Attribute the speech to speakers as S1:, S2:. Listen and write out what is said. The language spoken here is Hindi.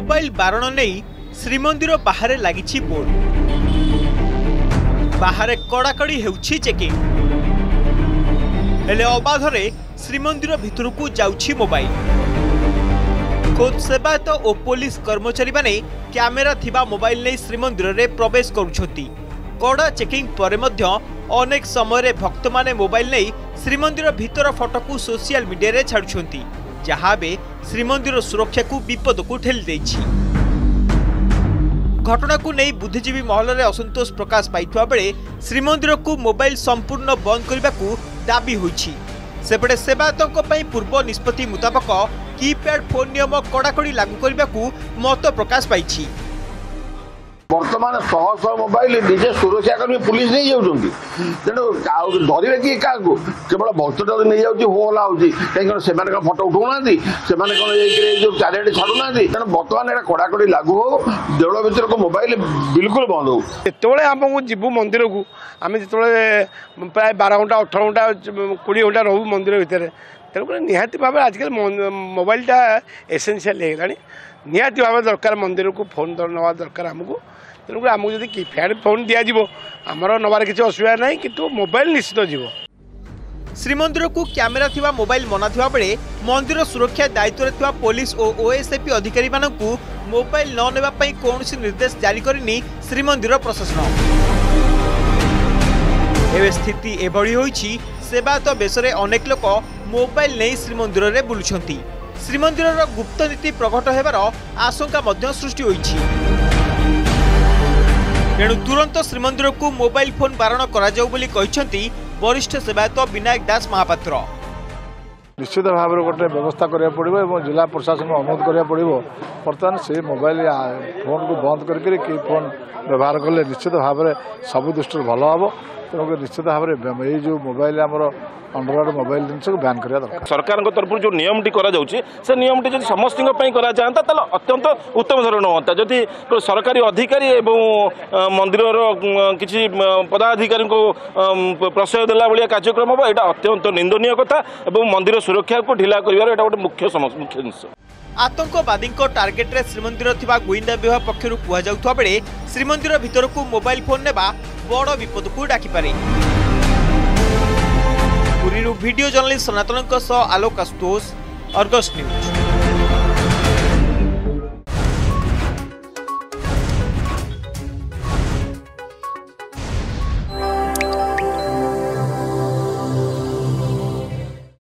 S1: मोबाइल बारण नहीं श्रीमंदिर बाहर लगी बोर्ड बाहर कड़ाकड़ी हेउछि चेकिंग हेले अबाधरे श्रीमंदिर भितर को जाउछि मोबाइल। खोद सेवायत और पुलिस कर्मचारी माने कैमेरा थिबा मोबाइल नहीं श्रीमंदिर रे प्रवेश करुछंती। कड़ा चेकिंग परे मध्य अनेक समय भक्त माने मोबाइल नहीं श्रीमंदिर भितर फोटो को सोशल मीडिया रे छाड़ुछंती, जहाँ बे श्रीमंदिर सुरक्षा को विपद को ठेली देछि। घटना को नहीं बुद्धिजीवी महल में असंतोष प्रकाश पाइथुआ बेले श्रीमंदिर को मोबाइल संपूर्ण बंद करने को दाबी होइछि। सेपटे सेवायतों पूर्व निष्पत्ति मुताबक कीपैड फोन नियम कड़ाकड़ी लागू करने को मत प्रकाश पाइछि।
S2: बर्तमान शह शह मोबाइल निजे सुरक्षाकर्मी पुलिस नहीं जाऊँगी तेणु डरवे किए क्या केवल भक्तटा नहीं जाऊँगी हो हला होती कहीं फटो उठाऊना जो चारिटे छाड़ूना तेणु बर्तमान यहाँ कड़ाकड़ी लागू हो देवल भर को मोबाइल बिल्कुल बंद हो।
S3: जो आमको जीवु मंदिर को आम जो प्राय 12 घंटा 18 घंटा 20 घंटा रहू मंदिर भितर तेणुक निहाती भाव आजिकल मोबाइलटा एसेंशियल हो निहाती भाव दरकार मंदिर को फोन नवा दरकार आमको तेणुक आमको जब कीपैड फोन दिज्व आमर नबार किसी असुविधा ना कि मोबाइल निश्चित जीव।
S1: श्रीमंदिर को कैमेरा थिबा मोबाइल मना थिबा बेले मंदिर सुरक्षा दायित्व रे थिबा पुलिस और ओएसएपी अधिकारी मानकु मोबाइल न नेबा पई कोनोसी निर्देश जारी करिनी श्रीमंदिर प्रशासन। एबे स्थिति एभली होईछि सेवायत बेसरे अनेक लोक मोबाइल नहीं श्रीमंदिर रे बुलुछंती। श्रीमंदिर गुप्त नीति प्रकट हेबार आशंका मध्य सृष्टि होईछि। तेणु तुरंत श्रीमंदिर को मोबाइल फोन बारण करा जाऊ बोली कहिसंती वरिष्ठ सेवायत विनायक दास महापात्र।
S4: निश्चित भाव में गोटे व्यवस्था करा पड़ो और जिला प्रशासन अनुरोध करा पड़ो बर्तमान से मोबाइल फोन को बंद करके की फोन व्यवहार कले निश्चित भाव में सब दृष्टि भल हम तेणुक निश्चित भाव में ये जो मोबाइल आमर अंडरवर्ल्ड मोबाइल जिनस को बैन करा दरकार।
S5: सरकार तरफ जो नियमटी से नियमटी जब समस्त करा जाता अत्यंत उत्तम धरण होता। जदि सरकारी अधिकारी एवं मंदिर किसी पदाधिकारी को प्रश्रय देला भाया कार्यक्रम हम यहाँ अत्यंत निंदनीय कथा और मंदिर सुरक्षा को ढिला कर गोटे मुख्य जिनस।
S1: आतंकवादी टार्गेट रे श्रीमंदिर थिबा गोइंदा विभाग पक्षरु कुआ जाउथवा बेले श्रीमंदिर भितर को मोबाइल फोन नेबा बड़ विपद को डाकी पारे। पुरीरू video journalist Sanatan Alok Ashutosh, Argus news.